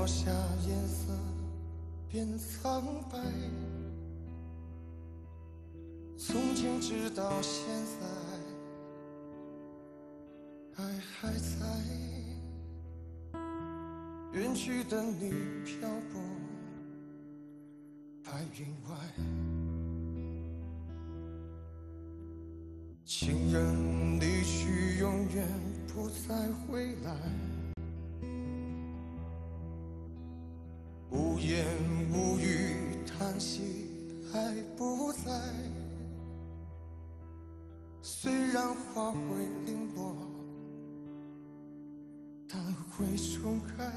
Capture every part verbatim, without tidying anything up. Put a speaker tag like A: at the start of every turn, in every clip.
A: 落下，颜色变苍白。从前直到现在，爱还在。远去的你漂泊白云外，情人离去，永远不再回来。无言无语叹息，爱不在。虽然花会零落，但会重开。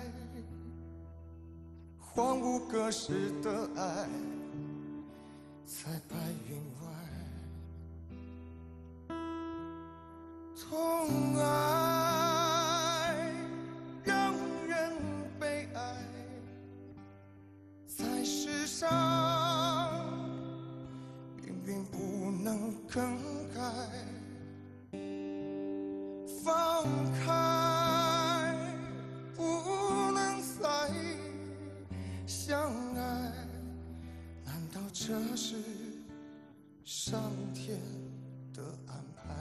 A: 荒芜隔世的爱，在白云外。痛爱让人悲哀，在世上命运不能更改。放开不能再相爱，难道这是上天的安排？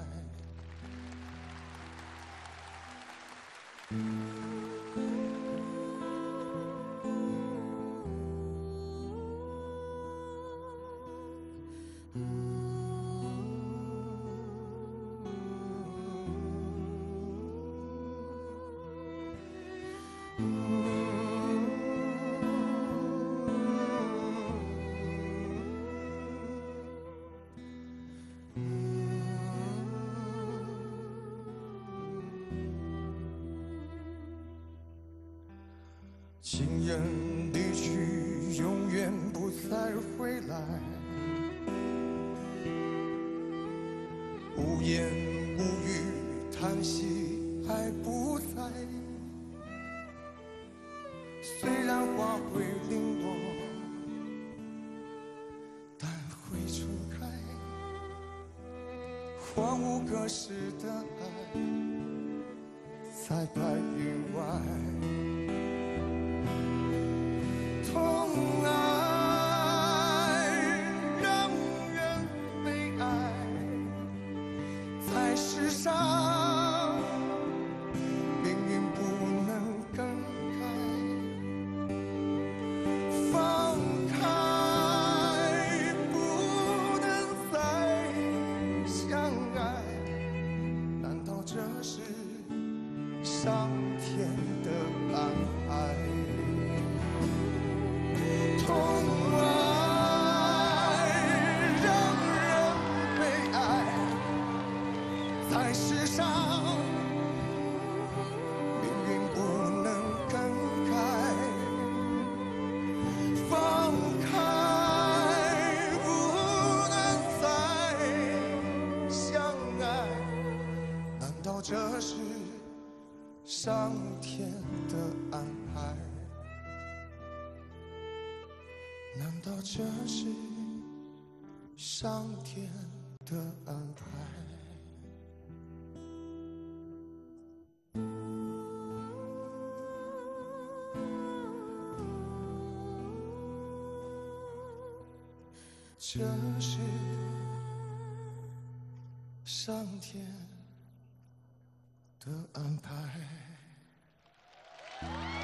A: 情人离去，永远不再回来。无言无语叹息，爱不在。虽然花会零落，但会重开。荒芜隔世的爱，在白云外。痛爱让人悲哀，在世上命运不能更改。放开不能再相爱，难道这是上天的安排？痛爱让人悲哀，在世上命运不能更改。放开不能再相爱，难道这是上天的安排？难道这是上天的安排？这是上天的安排。